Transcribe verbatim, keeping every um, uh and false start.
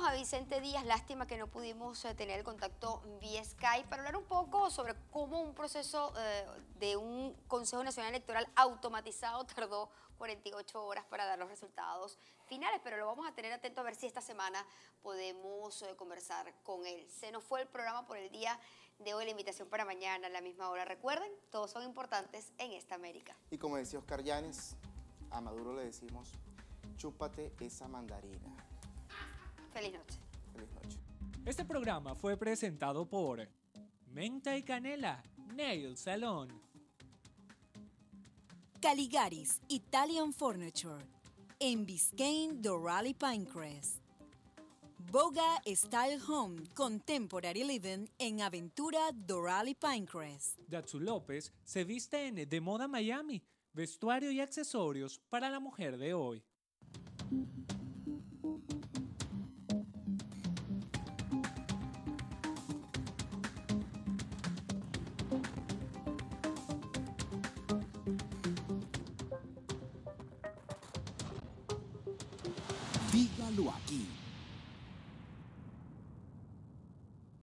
a Vicente Díaz, lástima que no pudimos eh, tener el contacto vía Skype para hablar un poco sobre cómo un proceso eh, de un Consejo Nacional Electoral automatizado tardó cuarenta y ocho horas para dar los resultados finales, pero lo vamos a tener atento a ver si esta semana podemos eh, conversar con él. Se nos fue el programa por el día de hoy, la invitación para mañana a la misma hora. Recuerden, todos son importantes en esta América. Y como decía Oscar Llanes, a Maduro le decimos, chúpate esa mandarina. Feliz noche. Feliz noche. Este programa fue presentado por Menta y Canela, Nail Salon. Caligaris Italian Furniture, en Biscayne Doral Pinecrest. Boga Style Home Contemporary Living en Aventura Doral Pinecrest. Datsu López se viste en De Moda Miami, vestuario y accesorios para la mujer de hoy. Dígalo aquí.